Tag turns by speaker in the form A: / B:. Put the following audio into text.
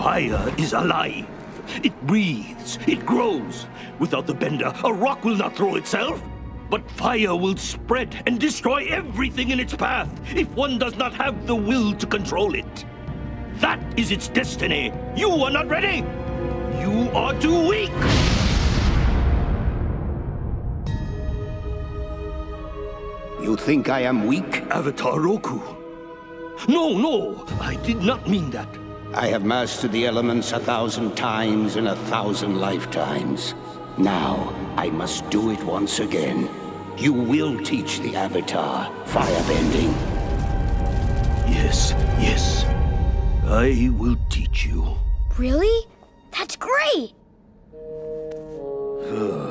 A: Fire is alive. It breathes, it grows. Without the bender, a rock will not throw itself. But fire will spread and destroy everything in its path if one does not have the will to control it. That is its destiny. You are not ready. You are too weak.
B: You think I am weak?
A: Avatar Roku. No, I did not mean that.
B: I have mastered the elements 1,000 times in 1,000 lifetimes. Now, I must do it once again. You will teach the Avatar firebending.
A: Yes. I will teach you.
C: Really? That's great!